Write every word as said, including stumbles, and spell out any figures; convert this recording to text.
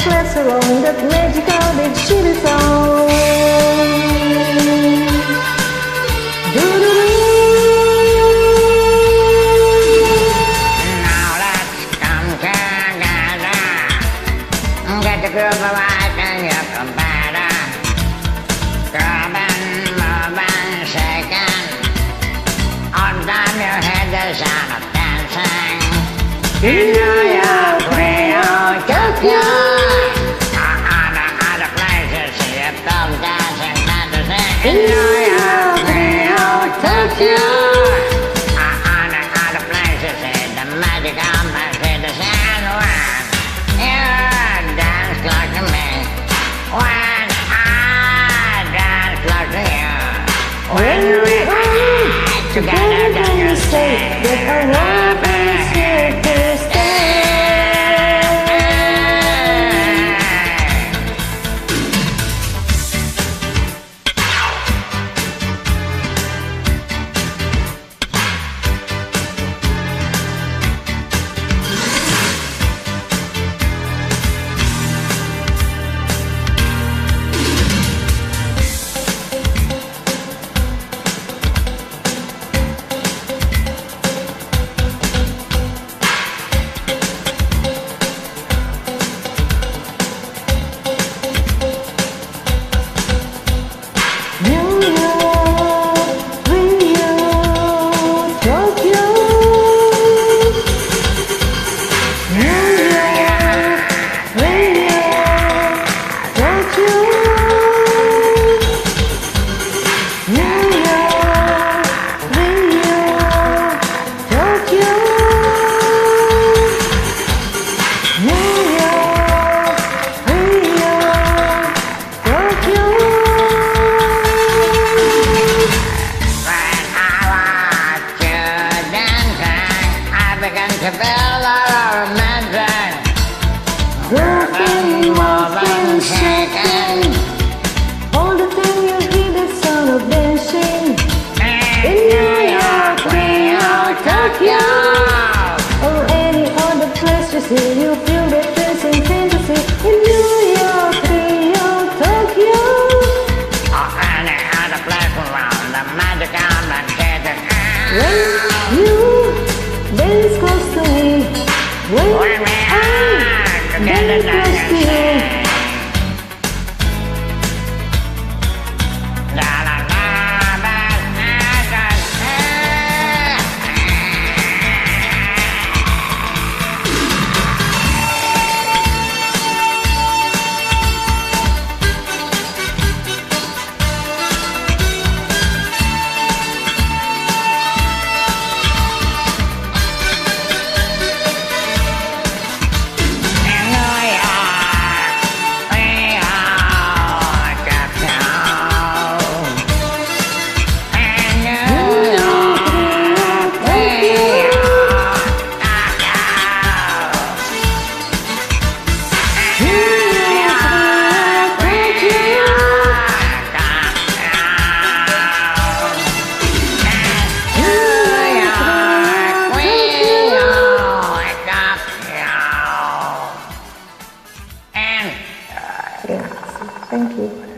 class along that magical big city song. Now let's come together, get the groove right and you're better. Grabbing, moving, shaking, on down your head the sound of dancing. In New York, Rio, Tokyo, or other, other places, see if those dancing fantasy. In New York, Rio, Tokyo, or other, other places, see the magic of the San Juan. You dance close to me when I dance close to you. When we ride together, then you say that our love is here to stay. To build our romantic, moving, moving, shaking. All the time you hear the sound of dancing. In New York, Rio, Tokyo, Or any other place you see, you feel that dancing fantasy. In New York, Rio, Tokyo, or any other place around the magic of the desert. when you dance close to me, when When we I are together, dance then close to you you. say. La la la, ba, da, da, In New York, Rio, Tokyo. In New York, Rio, Tokyo. In New York, Rio, Tokyo. And Yes, thank you.